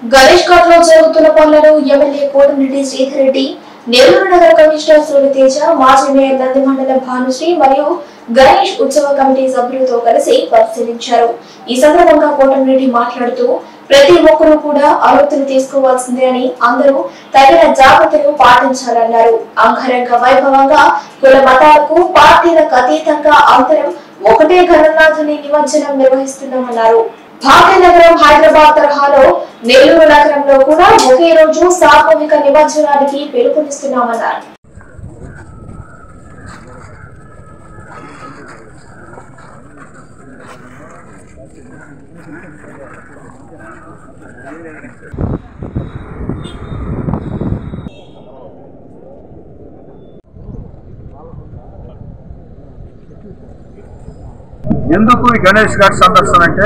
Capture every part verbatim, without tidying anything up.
గణేష్ ఘాట్ లో జరుగుతున్న పనులను ఎమ్మెల్యే కోటమిరెడ్డి శ్రీధర్ రెడ్డి, నెల్లూరు నగర కమిషనర్ సూర్యతేజ, మాజీ మేయర్ నంది మండలం భానుశ్రీ మరియు గణేష్ ఉత్సవ కమిటీ సభ్యులతో కలిసి పరిశీలించారు. ఈ సందర్భంగా కోటమిరెడ్డి మాట్లాడుతూ ప్రతి ఒక్కరూ కూడా ఆరోగ్యం తీసుకోవాల్సిందే అని, అందరూ తగిన జాగ్రత్తలు పాటించాలన్నారు. అంగరంగ వైభవంగా కుల మతాలకు పార్టీలకు అతీతంగా అందరం ఒకటే గణనాథుని నిమజ్జనం నిర్వహిస్తున్నామన్నారు. భాగ్యనగరం హైదరాబాద్ తరహాలో నెల్లూరు నగరంలో కూడా ఒకే రోజు సామూహిక నిమజ్జనానికి పిలుపునిస్తున్నామన్నారు. ఎందుకు ఈ గణేష్ ఘాట్ సందర్శన అంటే,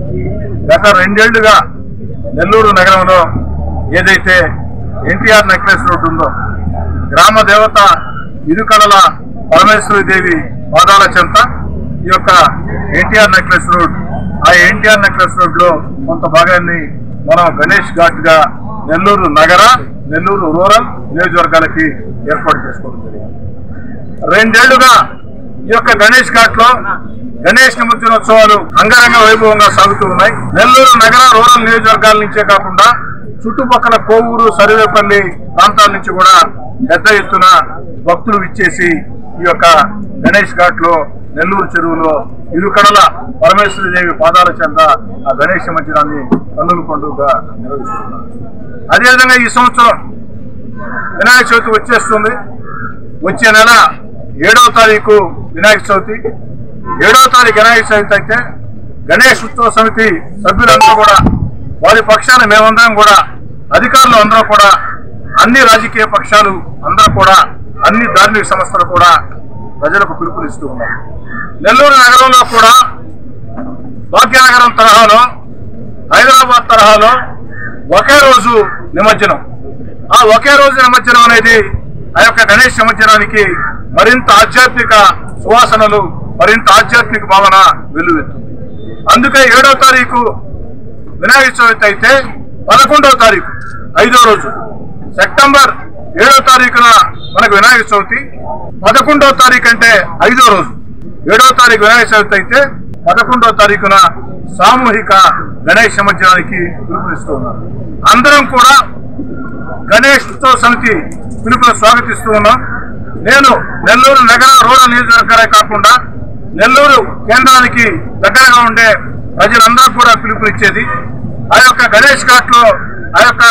గత రెండేళ్లుగా నెల్లూరు నగరంలో ఏదైతే ఎన్టీఆర్ నెక్లెస్ రోడ్డు ఉందో, గ్రామ దేవత ఇరుకడల పరమేశ్వరి దేవి పాదాల చెంత ఈ యొక్క ఎన్టీఆర్ నెక్లెస్ రోడ్, ఆ ఎన్టీఆర్ నెక్లెస్ రోడ్ లో కొంత భాగాన్ని మనం గణేష్ ఘాట్ గా నెల్లూరు నగర, నెల్లూరు రూరల్ నియోజకవర్గాలకి ఏర్పాటు చేసుకోవడం జరిగింది. రెండేళ్లుగా ఈ యొక్క గణేష్ ఘాట్ లో గణేష్ నిమజ్జనోత్సవాలు అంగరంగ వైభవంగా సాగుతూ ఉన్నాయి. నెల్లూరు నగర, రూరల్ నియోజకవర్గాల నుంచే కాకుండా చుట్టుపక్కల కోవూరు, సర్వేపల్లి ప్రాంతాల నుంచి కూడా పెద్ద ఎత్తున భక్తులు విచ్చేసి ఈ యొక్క గణేష్ ఘాట్ లో నెల్లూరు చెరువులో ఇరుకడల పరమేశ్వరి దేవి పాదాల చెంత ఆ గణేష్ నిమజ్జనాన్ని కన్నుల పండుగగా నిర్వహిస్తున్నారు. అదేవిధంగా ఈ సంవత్సరం వినాయక చవితి వచ్చేస్తుంది. వచ్చే నెల ఏడవ తారీఖు వినాయక చవితి. ఏడవ తారీఖు వినాయక చవితి అయితే గణేష్ ఉత్సవ సమితి సభ్యులందరూ కూడా, వారి పక్షాన మేమందరం కూడా, అధికారులు అందరూ కూడా, అన్ని రాజకీయ పక్షాలు అందరూ కూడా, అన్ని ధార్మిక సంస్థలు కూడా ప్రజలకు పిలుపునిస్తూ ఉన్నారు. నెల్లూరు నగరంలో కూడా భాగ్యనగరం తరహాలో, హైదరాబాద్ తరహాలో ఒకే రోజు నిమజ్జనం. ఆ ఒకే రోజు నిమజ్జనం అనేది ఆ యొక్క గణేష్ నిమజ్జనానికి మరింత ఆధ్యాత్మిక సువాసనలు, మరింత ఆధ్యాత్మిక భావన వెల్లువెత్తుంది. అందుకే ఏడవ తారీఖు వినాయక చవితి అయితే పదకొండవ తారీఖు ఐదో రోజు, సెప్టెంబర్ ఏడవ తారీఖున మనకు వినాయక చవితి, పదకొండవ తారీఖు అంటే ఐదో రోజు. ఏడవ తారీఖు వినాయక చవితి అయితే పదకొండవ తారీఖున సామూహిక గణేష్ నిమజ్జనానికి పిలుపునిస్తూ ఉన్నారు. అందరం కూడా గణేష్ ఉత్సవ సమితి పిలుపును స్వాగతిస్తూ ఉన్నాం. నేను నెల్లూరు నగర, రూరల్ నియోజకవర్గాలే కాకుండా నెల్లూరు కేంద్రానికి దగ్గరగా ఉండే ప్రజలందరూ కూడా పిలుపునిచ్చేది, ఆ యొక్క గణేష్ ఘాట్ లో, ఆ యొక్క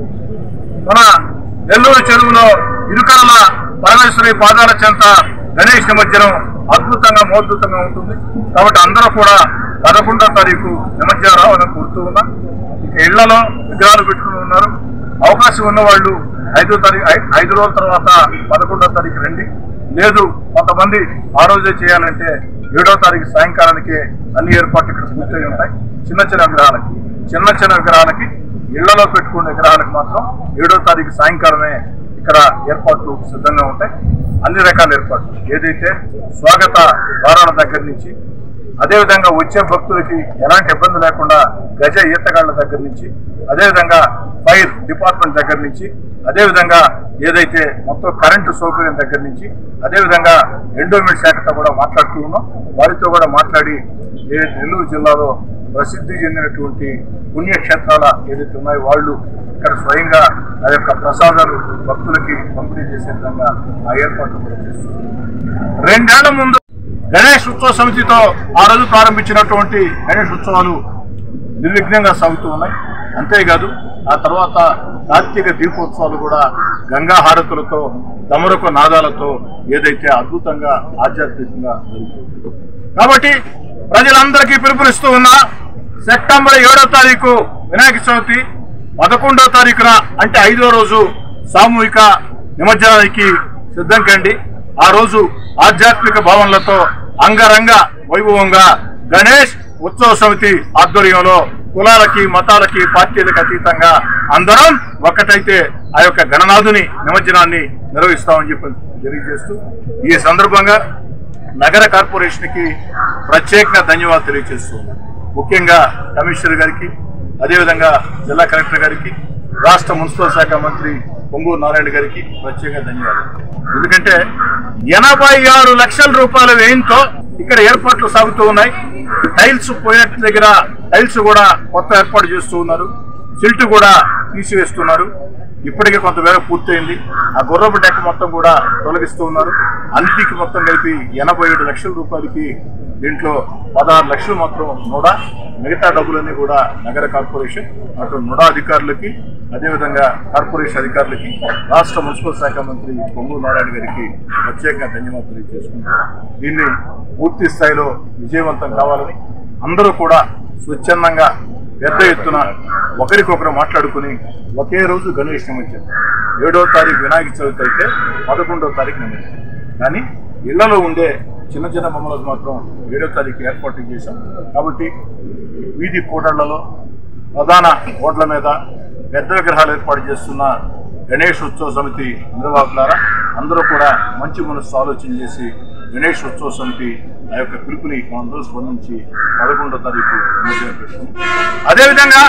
మన నెల్లూరు చెరువులో ఇరుకడల పరమేశ్వరి పాదాల చెంత గణేష్ నిమజ్జనం అద్భుతంగా, మోద్భుతంగా ఉంటుంది. కాబట్టి అందరూ కూడా పదకొండవ తారీఖు నిమజ్జనం రావాలని కోరుతూ ఉన్నా. ఇక ఇళ్లలో విగ్రహాలు పెట్టుకుని ఉన్నారు. అవకాశం ఉన్న వాళ్ళు ఐదో తారీఖు ఐదు రోజుల తర్వాత పదకొండవ తారీఖు రండి. లేదు కొంతమంది ఆ రోజే చేయాలంటే ఏడవ తారీఖు సాయంకాలానికి అన్ని ఏర్పాట్లు ఇక్కడ పూర్తయి ఉంటాయి. చిన్న చిన్న విగ్రహాలకి చిన్న చిన్న విగ్రహాలకి ఇళ్లలో పెట్టుకునే విగ్రహాలకు మాత్రం ఏడవ తారీఖు సాయంకాలమే ఇక్కడ ఏర్పాట్లు సిద్ధంగా ఉంటాయి. అన్ని రకాల ఏర్పాట్లు, ఏదైతే స్వాగత వారాల దగ్గర నుంచి, అదేవిధంగా వచ్చే భక్తులకి ఎలాంటి ఇబ్బంది లేకుండా గజ ఈతగాళ్ల దగ్గర నుంచి, అదేవిధంగా ఫైర్ డిపార్ట్మెంట్ దగ్గర నుంచి, అదేవిధంగా ఏదైతే మొత్తం కరెంటు సౌకర్యం దగ్గర నుంచి, అదేవిధంగా ఎండోమెంట్ శాఖతో కూడా మాట్లాడుతూ ఉన్నాం. వారితో కూడా మాట్లాడి ఏ నెల్లూరు జిల్లాలో ప్రసిద్ధి చెందినటువంటి పుణ్యక్షేత్రాల ఏదైతే ఉన్నాయో వాళ్ళు ఇక్కడ స్వయంగా ఆ యొక్క ప్రసాదాలు భక్తులకి పంపిణీ చేసే విధంగా ఆ ఏర్పాట్లు కూడా చేస్తున్నారు. రెండేళ్ల ముందు గణేష్ ఉత్సవ సమితితో ఆ రోజు ప్రారంభించినటువంటి గణేష్ ఉత్సవాలు నిర్విఘ్నంగా సాగుతూ ఉన్నాయి. అంతేకాదు ఆ తర్వాత కార్తీక దీపోత్సవాలు కూడా గంగా హారతులతో, దమరక నాదాలతో ఏదైతే అద్భుతంగా, ఆధ్యాత్మికంగా జరుగుతుంది. కాబట్టి ప్రజలందరికీ పిలుపునిస్తూ ఉన్నా, సెప్టెంబర్ ఏడవ తారీఖు వినాయక చవితి, పదకొండవ తారీఖున అంటే ఐదో రోజు సామూహిక నిమజ్జనానికి సిద్ధం కండి. ఆ రోజు ఆధ్యాత్మిక భావనలతో అంగరంగ వైభవంగా గణేష్ ఉత్సవ సమితి ఆధ్వర్యంలో కులాలకి, మతాలకి, పార్టీలకు అతీతంగా అందరం ఒక్కటైతే ఆ యొక్క గణనాథుని నిమజ్జనాన్ని నిర్వహిస్తామని చెప్పి తెలియజేస్తూ, ఈ సందర్భంగా నగర కార్పొరేషన్ కి ప్రత్యేకంగా ధన్యవాదాలు తెలియజేస్తున్నాను. ముఖ్యంగా కమిషనర్ గారికి, అదేవిధంగా జిల్లా కలెక్టర్ గారికి, రాష్ట్ర మున్సిపల్ శాఖ మంత్రి పొంగూరు నారాయణ గారికి ప్రత్యేక ధన్యవాదాలు. ఎందుకంటే ఎనభై ఆరు లక్షల రూపాయల వ్యయంతో ఇక్కడ ఏర్పాట్లు సాగుతూ ఉన్నాయి. టైల్స్ పోయినట్టు దగ్గర టైల్స్ కూడా కొత్త ఏర్పాటు చేస్తూ ఉన్నారు. సిల్ట్ కూడా తీసివేస్తున్నారు. ఇప్పటికే కొంతమేర పూర్తయింది. ఆ గుర్రపు డెక్క మొత్తం కూడా తొలగిస్తూ ఉన్నారు. అన్నిటికీ మొత్తం కలిపి ఎనభై ఏడు లక్షల రూపాయలకి దీంట్లో పదహారు లక్షలు మాత్రం నుడా, మిగతా డబ్బులన్నీ కూడా నగర కార్పొరేషన్, అటు నుడా అధికారులకి, అదేవిధంగా కార్పొరేషన్ అధికారులకి, రాష్ట్ర మున్సిపల్ శాఖ మంత్రి పొంగూరు నారాయణ గారికి ప్రత్యేకంగా ధన్యవాదాలు తెలియజేసుకుంటారు. దీన్ని పూర్తి స్థాయిలో విజయవంతం కావాలని అందరూ కూడా స్వచ్ఛందంగా పెద్ద ఎత్తున ఒకరికొకరు మాట్లాడుకుని ఒకే రోజు గణేష్ నిమజ్జనం, ఏడవ తారీఖు వినాయక చవితి అయితే పదకొండవ తారీఖు నిమజ్జనం. కానీ ఇళ్లలో ఉండే చిన్న చిన్న బొమ్మలకు మాత్రం ఏడవ తారీఖు ఏర్పాటు చేశాం. కాబట్టి వీధి కూడళ్లలో, ప్రధాన రోడ్ల మీద పెద్ద విగ్రహాలు ఏర్పాటు చేస్తున్న గణేష్ ఉత్సవ సమితి నిర్వాహకులారా అందరూ కూడా మంచి మనసు ఆలోచన చేసి గణేష్ ఉత్సవ సమితి ఆ యొక్క పిలుపుని మనందరూ స్పందించి పదకొండో తారీఖు నిమజ్జనం పెట్టుకుంది. అదేవిధంగా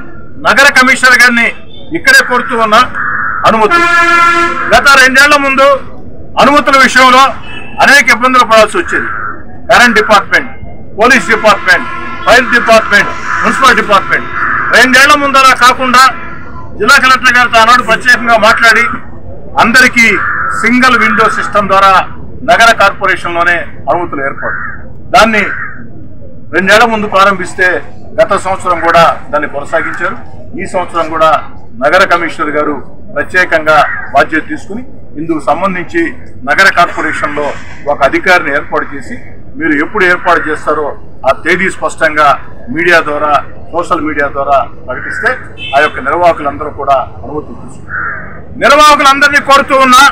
నగర కమిషనర్ గారిని ఇక్కడే కోరుతూ ఉన్న అనుమతులు, గత రెండేళ్ల ముందు అనుమతుల విషయంలో అనేక ఇబ్బందులు పడాల్సి వచ్చేది. Current department, police department, fire department, municipal department. రెండేళ్ల ముందు అలా కాకుండా జిల్లా కలెక్టర్ గారితో ఆనాడు ప్రత్యేకంగా మాట్లాడి అందరికీ సింగిల్ విండో సిస్టమ్ ద్వారా నగర కార్పొరేషన్లోనే అనుమతులు ఏర్పాటు. దాన్ని రెండేళ్ల ముందు ప్రారంభిస్తే గత సంవత్సరం కూడా దాన్ని కొనసాగించారు. ఈ సంవత్సరం కూడా నగర కమిషనర్ గారు ప్రత్యేకంగా బాధ్యత తీసుకుని ఇందుకు సంబంధించి నగర కార్పొరేషన్లో ఒక అధికారిని ఏర్పాటు చేసి మీరు ఎప్పుడు ఏర్పాటు చేస్తారో ఆ తేదీ స్పష్టంగా మీడియా ద్వారా, సోషల్ మీడియా ద్వారా ప్రకటిస్తే ఆ యొక్క నిర్వాహకులందరూ కూడా అనుమతులు తీసుకుంటారు. నిర్వాహకులందరినీ కోరుతూ ఉన్నా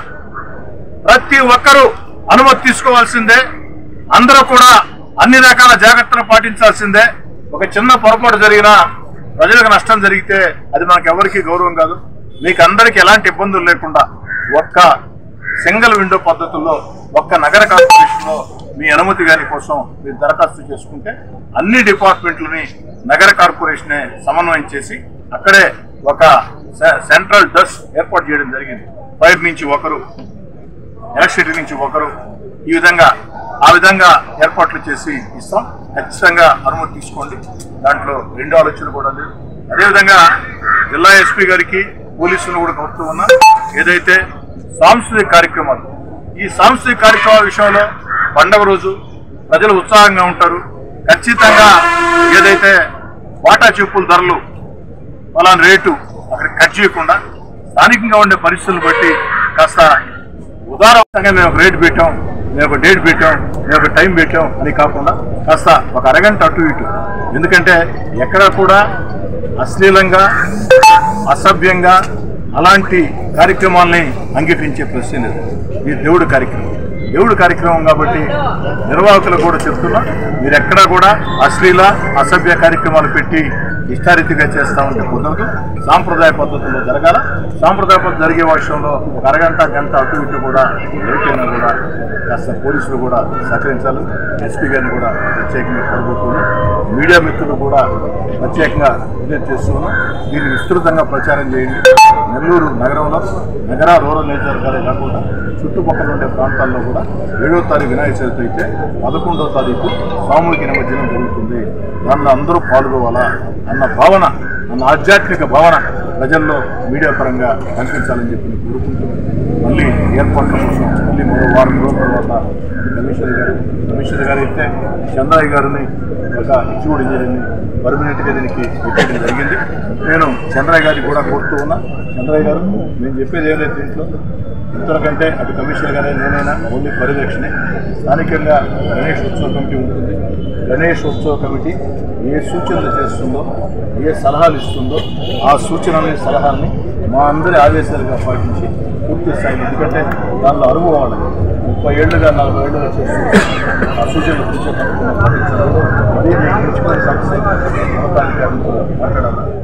ప్రతి ఒక్కరూ అనుమతి తీసుకోవాల్సిందే. అందరూ కూడా అన్ని రకాల జాగ్రత్తలు పాటించాల్సిందే. ఒక చిన్న పొరపాటు జరిగినా, ప్రజలకు నష్టం జరిగితే అది మనకు ఎవరికీ గౌరవం కాదు. మీకు అందరికీ ఎలాంటి ఇబ్బందులు లేకుండా ఒక్క సింగిల్ విండో పద్ధతుల్లో ఒక్క నగర కార్పొరేషన్లో మీ అనుమతి గారి కోసం మీరు దరఖాస్తు చేసుకుంటే అన్ని డిపార్ట్మెంట్లని నగర కార్పొరేషనే సమన్వయం చేసి అక్కడే ఒక సెంట్రల్ డెస్క్ ఏర్పాటు చేయడం జరిగింది. ఫైర్ నుంచి ఒకరు, ఎలక్ట్రిసిటీ నుంచి ఒకరు, ఈ విధంగా ఆ విధంగా ఏర్పాట్లు చేసి ఇస్తాం. ఖచ్చితంగా అనుమతి తీసుకోండి. దాంట్లో రెండు ఆలోచనలు కూడా లేదు. అదేవిధంగా జిల్లా ఎస్పీ గారికి, పోలీసులు కూడా కోరుతూ ఉన్నా, ఏదైతే సాంస్కృతిక కార్యక్రమాలు, ఈ సాంస్కృతిక కార్యక్రమాల విషయంలో పండగ రోజు ప్రజలు ఉత్సాహంగా ఉంటారు. ఖచ్చితంగా ఏదైతే వాటా చెప్పుల ధరలు అలాంటి రేటు అక్కడ కట్ చేయకుండా స్థానికంగా ఉండే పరిస్థితులను బట్టి కాస్త ఉదారంగా మేము ఒక రేటు పెట్టాం, మేము ఒక డేట్ పెట్టాం, మేము ఒక టైం పెట్టాం అని కాకుండా కాస్త ఒక అరగంట అటు ఇటు. ఎందుకంటే ఎక్కడా కూడా అశ్లీలంగా, అసభ్యంగా అలాంటి కార్యక్రమాలని అంగీకరించే ప్రశ్న లేదు. ఇది దేవుడి కార్యక్రమం, దేవుడి కార్యక్రమం కాబట్టి నిర్వాహకులు కూడా చెప్తున్నా, మీరు ఎక్కడా కూడా అశ్లీల, అసభ్య కార్యక్రమాలు పెట్టి ఇష్టారీతిగా చేస్తూ ఉంటే కుదరదు. సాంప్రదాయ పద్ధతుల్లో జరగాల. సాంప్రదాయ పద్ధతి జరిగే విషయంలో ఒక అరగంట గంట అటు ఇటు కూడా ఎవరికైనా కూడా కాస్త పోలీసులు కూడా సహకరించాలి. ఎస్పీ గారిని కూడా ప్రత్యేకంగా కోరుకుంటున్నాం. మీడియా మిత్రులు కూడా ప్రత్యేకంగా విజ్ఞప్తి చేస్తున్నాం. దీన్ని విస్తృతంగా ప్రచారం చేయండి. నెల్లూరు నగరంలో, నగర రూరల్ నియోజకవర్గాలే కాకుండా చుట్టుపక్కల ఉండే ప్రాంతాల్లో కూడా ఏడవ తారీఖు వినాయక చవితి అయితే పదకొండవ తారీఖు సామూహిక నిమజ్జనం జరుగుతుంది. దానిలో అందరూ పాల్గొవాలా అన్న భావన, అన్న ఆధ్యాత్మిక భావన ప్రజల్లో మీడియా పరంగా కనిపించాలని చెప్పి నేను కోరుకుంటున్నాను. మళ్ళీ ఏర్పాట్ల కోసం మళ్ళీ మరో వారం రోజుల తర్వాత కమిషనర్ గారు కమిషనర్ గారు అయితే చంద్రయ్య గారిని ఒక ఇన్స్టిట్యూట్ ఇంజనీర్ని పర్మనెంట్గా దీనికి పెట్టడం జరిగింది. నేను చంద్రయ్య గారికి కూడా కోరుతూ ఉన్నా, చంద్రయ్య గారు నేను చెప్పేది ఏదైతే దీంట్లో ఇంతకంటే అటు కమిషనర్ గారే నేనైనా ఓన్లీ పరిరక్షణే. స్థానికంగా గణేష్ ఉత్సవ కమిటీ ఉంటుంది. గణేష్ ఉత్సవ కమిటీ ఏ సూచనలు చేస్తుందో, ఏ సలహాలు ఇస్తుందో ఆ సూచనలని, సలహాలని మా అందరి ఆదేశాలుగా పాటించి పూర్తి స్థాయిలో, ఎందుకంటే దానిలో అనుభవం వాళ్ళని ముప్పై ఏళ్ళుగా నలభై ఏళ్ళుగా చేస్తూ ఆ సూచనలు పాటించాలి. మరీ నేను నేర్చుకునే సమస్య మాట్లాడాలి.